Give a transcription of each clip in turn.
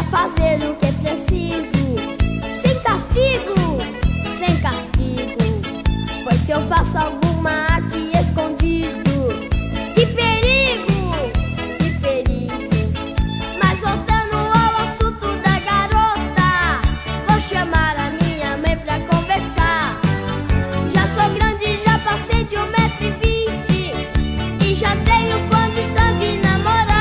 fazer o que é preciso, sem castigo, sem castigo. Pois se eu faço alguma arte escondido, que perigo, que perigo. Mas voltando ao assunto da garota, vou chamar a minha mãe pra conversar. Já sou grande, já passei de 1,20 m e já tenho condição de namorar.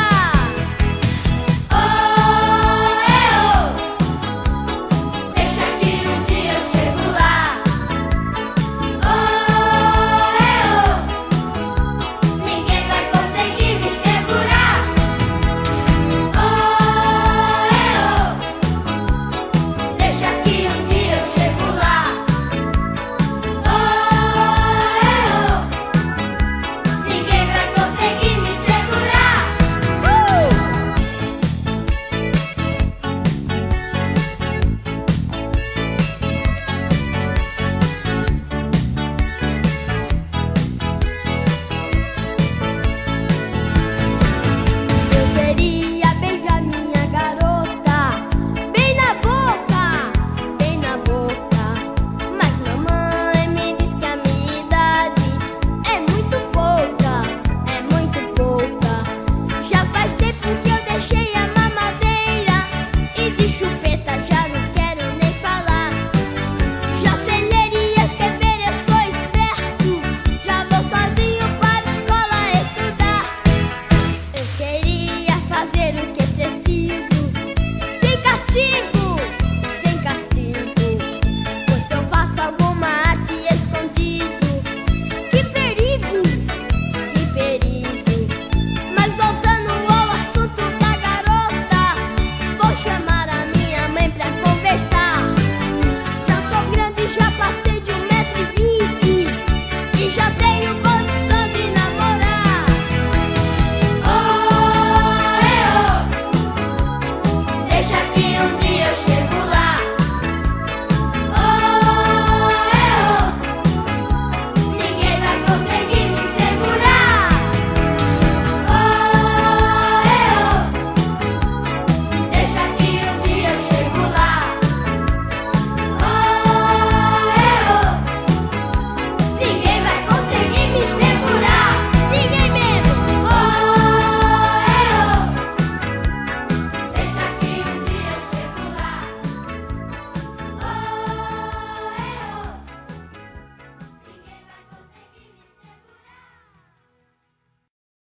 Já